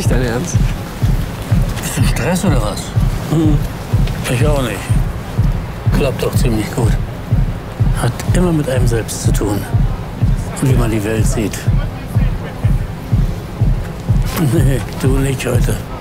nicht dein Ernst? Bist du Stress oder was? Ich auch nicht. Klappt doch ziemlich gut. Hat immer mit einem selbst zu tun. Und wie man die Welt sieht. Nee, du nicht heute.